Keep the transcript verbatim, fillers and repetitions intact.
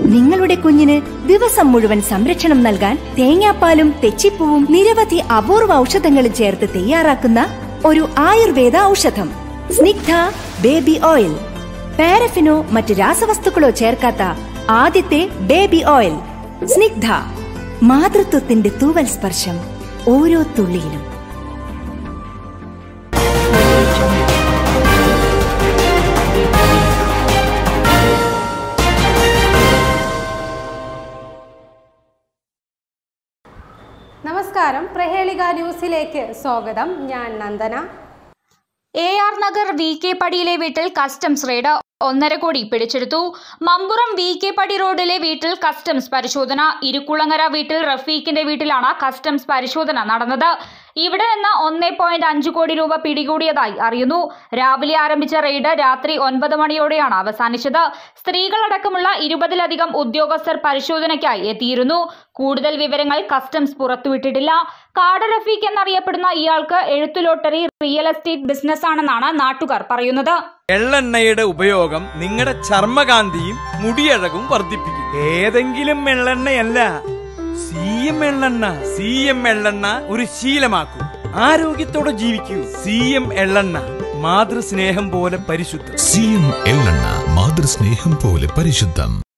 നിങ്ങളുടെ കുഞ്ഞിന് ദിവസം മുഴുവൻ സംരക്ഷണം നൽകാൻ തേങ്ങാപ്പാലും തെച്ചിപ്പൂവും നിരവധി അപൂർവ ഔഷധങ്ങളും ചേർത്ത് തയ്യാറാക്കുന്ന ഒരു ആയുർവേദ ഔഷധം സ്നിഗ്ധ ബേബി ഓയിൽ. പാരഫിനോ മറ്റ് രാസവസ്തുക്കളോ ചേർക്കാത്ത ആദ്യത്തെ ബേബി ഓയിൽ സ്നിഗ്ധ. മാതൃത്വത്തിന്റെ തൂവൽ സ്പർശം ഓരോ തുള്ളിയിലും. നമസ്കാരം, പ്രഹേളിക ന്യൂസിലേക്ക് സ്വാഗതം. ഞാൻ Nandana. A R Nagar V K പടിയിലെ വീട്ടിൽ കസ്റ്റംസ് റെയ്ഡ്. ഒന്നര കോടി പിടിച്ചെടുത്തു. മമ്പുറം വി കെ പടി റോഡിലെ വീട്ടിൽ കസ്റ്റംസ് പരിശോധന. ഇരുക്കുളങ്ങര വീട്ടിൽ റഫീഖിന്റെ വീട്ടിലാണ് കസ്റ്റംസ് പരിശോധന നടന്നത്. ഇവിടെ നിന്ന് ഒന്നേ പോയിന്റ് അഞ്ച് കോടി രൂപ പിടികൂടിയതായി അറിയുന്നു. രാവിലെ ആരംഭിച്ച റെയ്ഡ് രാത്രി ഒൻപത് മണിയോടെയാണ് അവസാനിച്ചത്. സ്ത്രീകളടക്കമുള്ള ഇരുപതിലധികം ഉദ്യോഗസ്ഥർ പരിശോധനയ്ക്കായി എത്തിയിരുന്നു. കൂടുതൽ വിവരങ്ങൾ കസ്റ്റംസ് പുറത്തുവിട്ടിട്ടില്ല. കാട റഫീഖ് എന്നറിയപ്പെടുന്ന ഇയാൾക്ക് എഴുത്തു ലോട്ടറി, റിയൽ എസ്റ്റേറ്റ് ബിസിനസ് ആണെന്നാണ് നാട്ടുകാർ പറയുന്നത്. എള്ളെണ്ണയുടെ ഉപയോഗം നിങ്ങളുടെ ചർമ്മകാന്തിയും മുടിയഴകും വർദ്ധിപ്പിക്കും. ഏതെങ്കിലും എള്ളെണ്ണയല്ല, സി എം എള്ളെണ്ണ. സി എം എള്ളെണ്ണ ഒരു ശീലമാക്കൂ. ആരോഗ്യത്തോടെ ജീവിക്കൂ. സി എം എള്ളെണ്ണ, മാതൃസ്നേഹം പോലെ പരിശുദ്ധം. സി എം എള്ളെണ്ണ, മാതൃസ്നേഹം പോലെ പരിശുദ്ധം.